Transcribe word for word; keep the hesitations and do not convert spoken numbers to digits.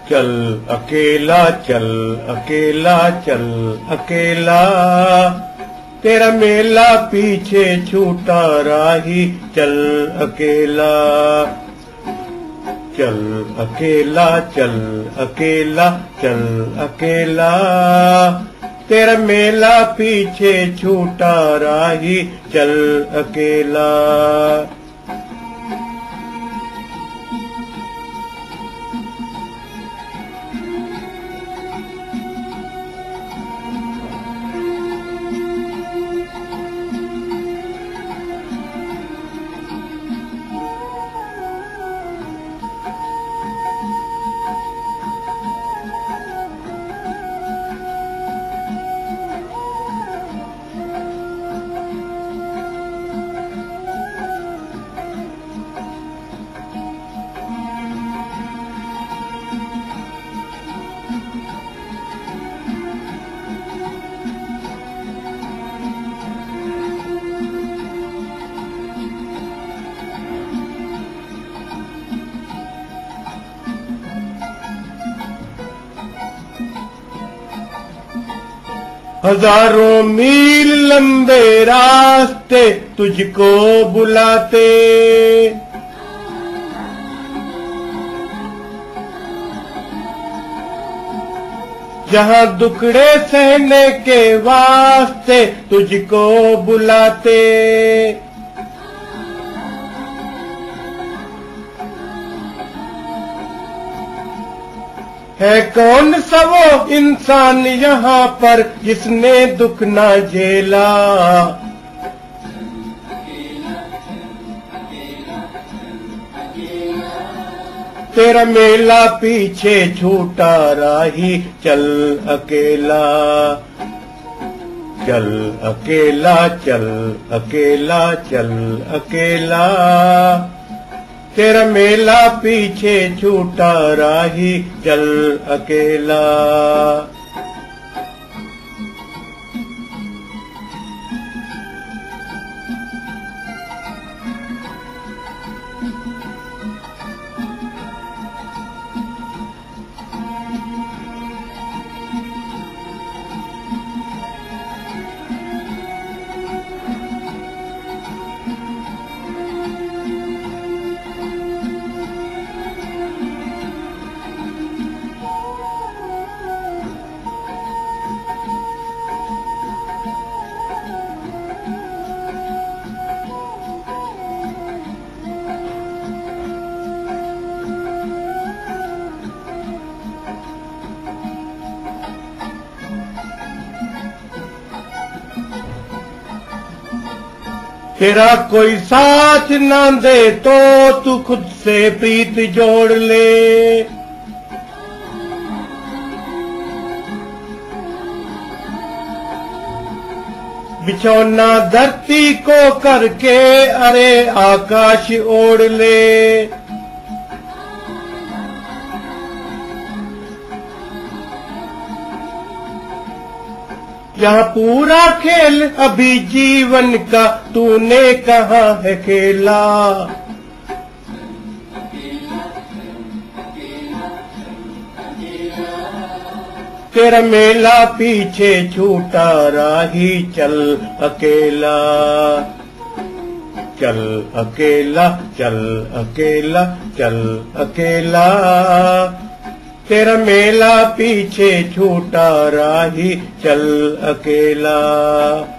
चल अकेला चल अकेला चल अकेला, तेरा मेला पीछे छूटा राही चल अकेला। चल अकेला चल अकेला चल अकेला, तेरा मेला पीछे छूटा राही चल अकेला। हजारों मील लंबे रास्ते तुझको बुलाते, जहां दुखड़े सहने के वास्ते तुझको बुलाते। है कौन सा वो इंसान यहाँ पर जिसने दुख ना झेला, तेरा मेला पीछे छूटा राही चल अकेला। चल अकेला चल अकेला चल अकेला, तेरा मेला पीछे छूटा राही चल अकेला। तेरा कोई साथ ना दे तो तू खुद से प्रीत जोड़ ले, बिछौना धरती को करके अरे आकाश ओढ़ ले। यहाँ पूरा खेल अभी जीवन का तूने कहाँ है खेला, तेरा मेला पीछे छूटा राही चल अकेला। चल अकेला चल अकेला चल अकेला, तेरा मेला पीछे छूटा राही चल अकेला।